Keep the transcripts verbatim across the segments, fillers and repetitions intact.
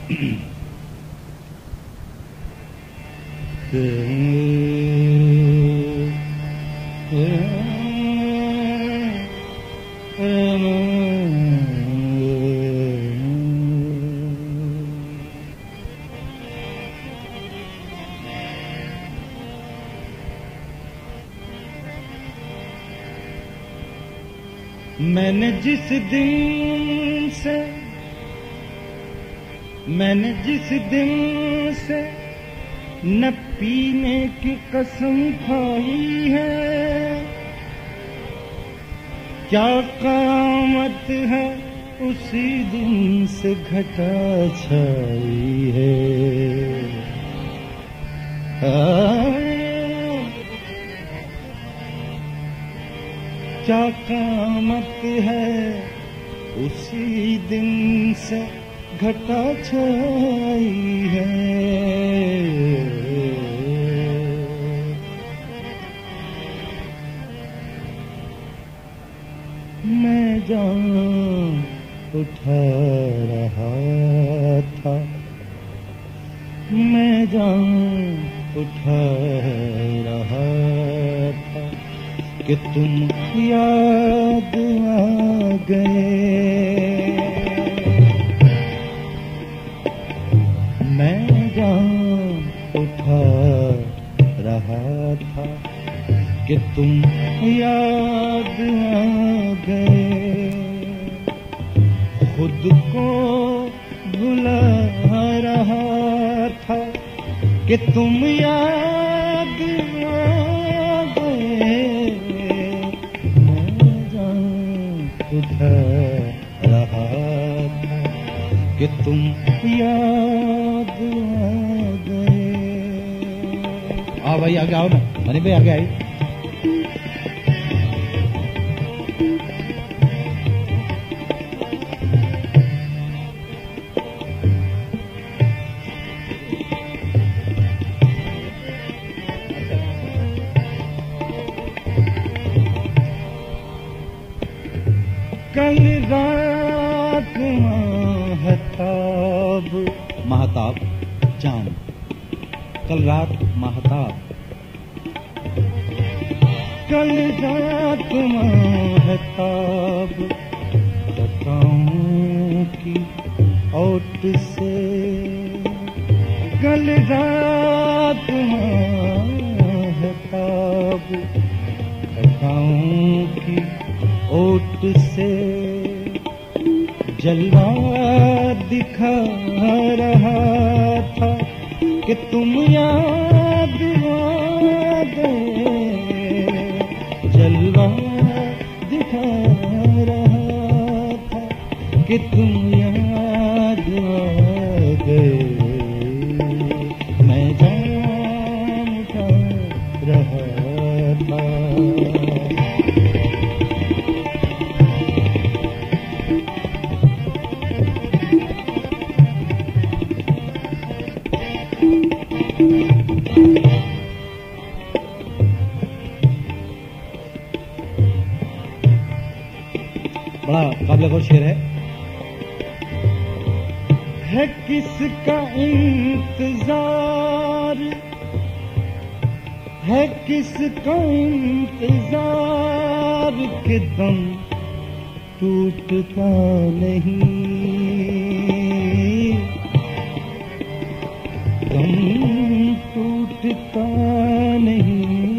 मैंने जिस दिन से मैंने जिस दिन से न पीने की कसम खाई है, क्या क़यामत है उसी दिन से घटा छाई है। क्या क़यामत है उसी दिन से घटा छाई है। मैं जान उठा रहा था, मैं जान उठा रहा था कि तुम याद आ गए। मैं जान उठा रहा था कि तुम याद आ गए। खुद को भुला रहा था कि तुम याद आ गए। मैं जान उठा रहा था कि तुम याद आ गए। आओ भाई आगे आओ ना, मनी भाई आगे आई। कल रात महताब महताब जाम, कल रात महताब, कल रात महताब बताऊं की ओट से, कल रात महताब बताऊं की ओट से जलवा दिखा रहा था कि तुम याद आ गए। जलवा दिखा रहा था कि तुम याद आ गए। मैं जान उठा रहा था। बड़ा काबिल गौर शेर है। है किसका इंतजार, है किसका इंतजार कि दम टूटता नहीं, दम टूटता नहीं।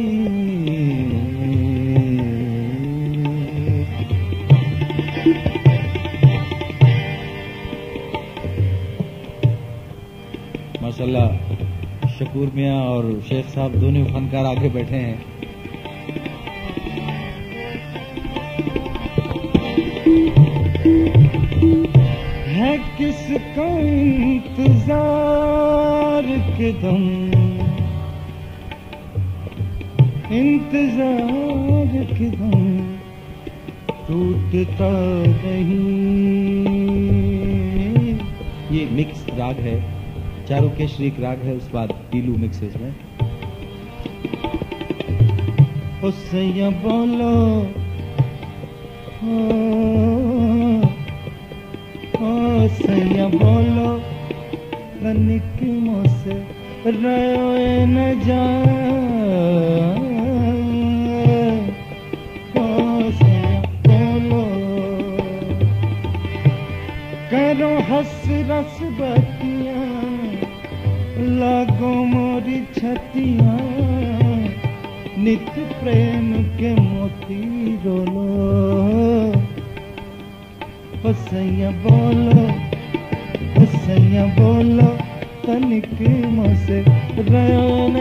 माशाल्लाह शकूर मियाँ और शेख साहब दोनों फनकार आगे बैठे हैं। है किसका इंतजार के दम, इंतजार के दम टूटता नहीं। ये मिक्स राग है, चारों केशरी एक राग है, उस बाद पीलू मिक्स है इसमें। उससे ये बोलो उससे ये बोलो तनिक मोसे रोए न जाए बोलो करो हंस रस बतियां लागो मोरी छतियां नित प्रेम के मोती रोलो सैया बोलो सैया बोलो तनिक मोसे रहो न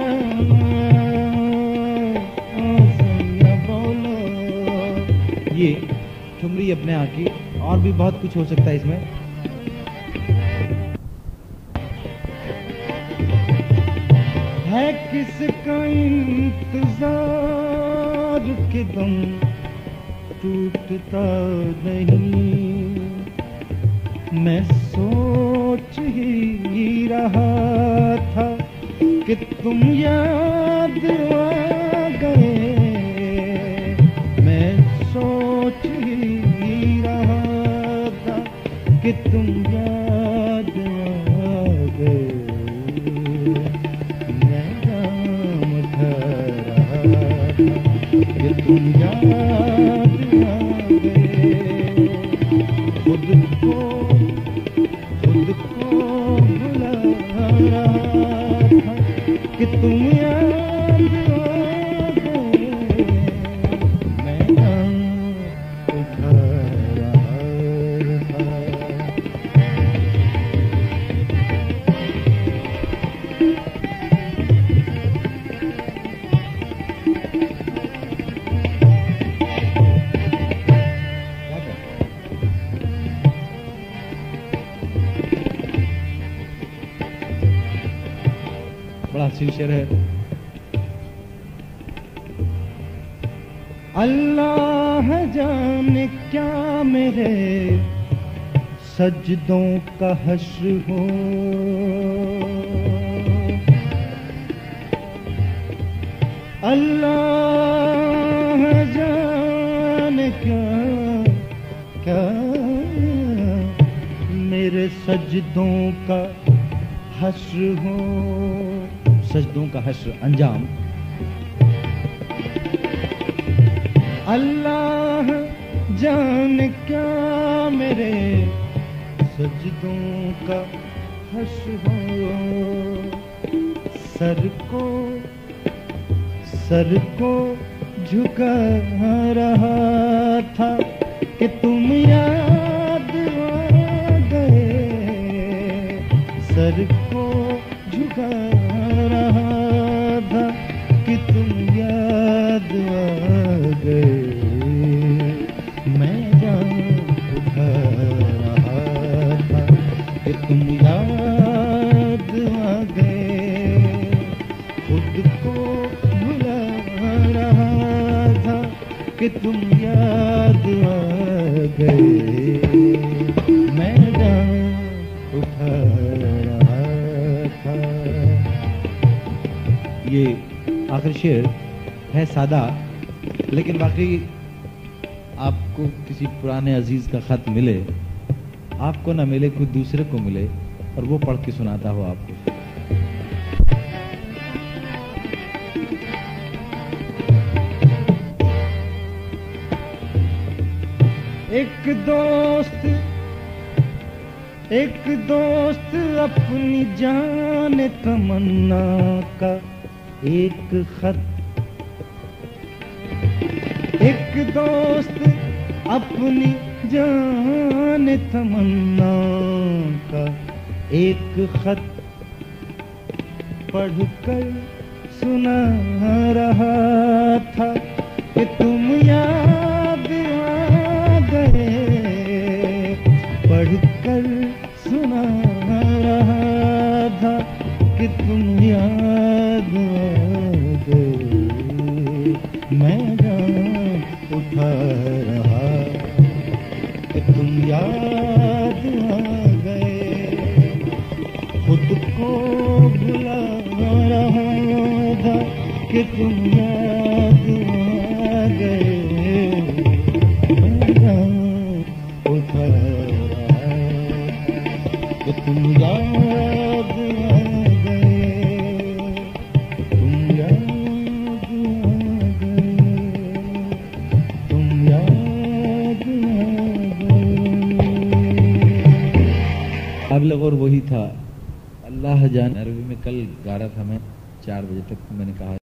जाए सैया बोलो। ये ठुमरी अपने यहाँ की, और भी बहुत कुछ हो सकता है इसमें। है किसका इंतजार के दम टूटता नहीं, मैं सोच ही रहा था कि तुम याद आ गए, मैं सोच ही रहा था कि तुम याद आ गए, मैं नाम उठा रहा था कि तुम याद आ गए, खुद को खुद को भुला रहा था कि तुम याद आ गए, मैं नाम उठा रहा था। बड़ा सिंसियर है। अल्लाह जाने क्या मेरे सजदों का हश्र हो, अल्लाह जाने क्या क्या मेरे सजदों का हश्र हो, सजदों का हश्र अंजाम। अल्लाह जाने क्या मेरे सजदों का हश्र हो, सर को सर को झुका रहा था कि तुम याद आ गए, सर को झुका रहा था कि तुम याद आ गए, मैं जान उठा रहा था कि तुम याद आ गए, खुद को भुला रहा था कि तुम याद आ गए, मैं जान उठा रहा था। ये आखिर शेर है सादा, लेकिन बाकी आपको किसी पुराने अजीज का खत मिले, आपको ना मिले, कोई दूसरे को मिले और वो पढ़ के सुनाता हो आपको। एक दोस्त एक दोस्त अपनी जान तमन्ना का एक खत, एक दोस्त अपनी जान तमन्ना का एक खत पढ़कर सुना रहा था कि तुम याद आ गए, पढ़कर सुना रहा था कि तुम याद आ गए, मैं जान उठा रहा कि तुम याद आ गए, खुद को भुला रहा था कि तुम याद आ गए, मैं जान उठा रहा कि तुम याद मबलग और वही था, अल्लाह जाने। अरबी में कल गा रहा था मैं, चार बजे तक मैंने कहा